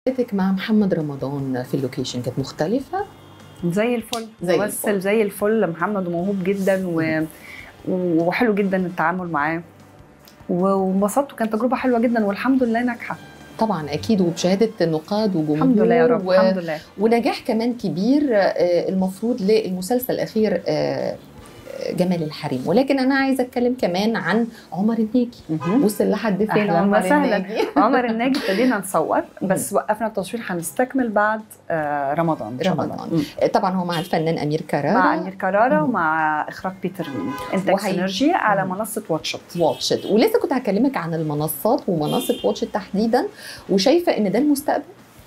حياتك مع محمد رمضان في اللوكيشن كانت مختلفة؟ زي الفل، زي ممثل الفل. زي الفل. محمد موهوب جدا وحلو جدا التعامل معاه، وانبسطت وكانت تجربه حلوه جدا والحمد لله ناجحه. طبعا اكيد، وبشهاده النقاد وجمهور الحمد لله يا رب، الحمد لله. ونجاح كمان كبير المفروض للمسلسل الاخير جمال الحريم. ولكن انا عايزه اتكلم كمان عن عمر الناجي. وصل لحد فين عمر الناجي؟ عمر الناجي ابتدينا نصور بس وقفنا التصوير، هنستكمل بعد رمضان ان شاء الله. طبعا هو مع الفنان امير كرارة، مع امير كرارة ومع اخراج بيتر مين، انتاج سينرجي على منصه واتشت. ولسه كنت هكلمك عن المنصات ومنصه واتشت تحديدا، وشايفه ان ده المستقبل.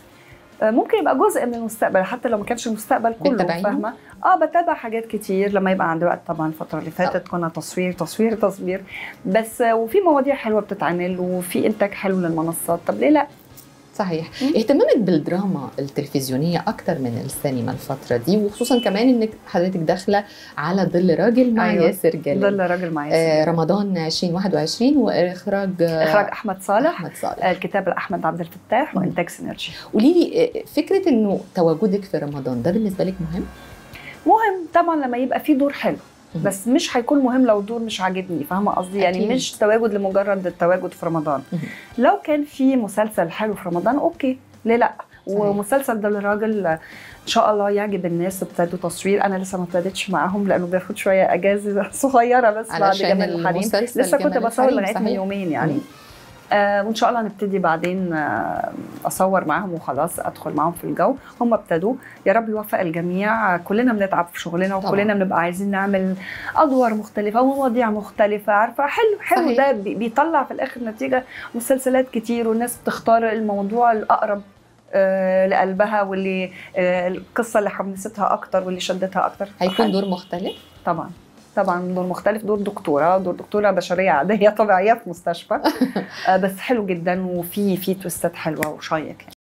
ممكن يبقى جزء من المستقبل حتى لو ما كانش المستقبل كله، فاهمه؟ بتابع حاجات كتير لما يبقى عندي وقت. طبعا الفتره اللي فاتت كنا تصوير تصوير تصوير بس، وفي مواضيع حلوه بتتعمل وفي انتاج حلو للمنصات، طب ليه لا؟ صحيح. اهتمامك بالدراما التلفزيونيه اكتر من السينما الفتره دي، وخصوصا كمان انك حضرتك داخله على ظل راجل مع ياسر جلال. ظل راجل مع ياسر رمضان 2021 واخراج احمد صالح. الكتاب لاحمد عبد الفتاح وانتاج سينرجي. قولي لي، فكره انه تواجدك في رمضان ده بالنسبه لك مهم؟ مهم طبعا لما يبقى في دور حلو، بس مش هيكون مهم لو دور مش عاجبني، فاهمه قصدي؟ يعني مش تواجد لمجرد التواجد في رمضان. لو كان في مسلسل حلو في رمضان اوكي، ليه لا؟ ومسلسل ده للراجل ان شاء الله يعجب الناس. ابتدوا تصوير، انا لسه ما ابتديتش معاهم لانه بياخد شويه اجازه صغيره بس بعد جمال الحريم. لسه كنت بصور لغايه من يومين يعني. وان شاء الله نبتدي بعدين اصور معاهم وخلاص، ادخل معاهم في الجو. هم ابتدوا، يا رب يوفق الجميع. كلنا بنتعب في شغلنا وكلنا بنبقى عايزين نعمل ادوار مختلفه ومواضيع مختلفه، عارفه؟ حلو ده بيطلع في الاخر نتيجه مسلسلات كتير، والناس بتختار الموضوع الاقرب لقلبها، واللي القصه اللي حمستها اكتر واللي شدتها اكتر. هيكون دور مختلف طبعا دور مختلف، دور دكتوره بشريه عاديه طبيعيه في مستشفى. بس حلو جدا، وفي تويستات حلوه وشيق يعني.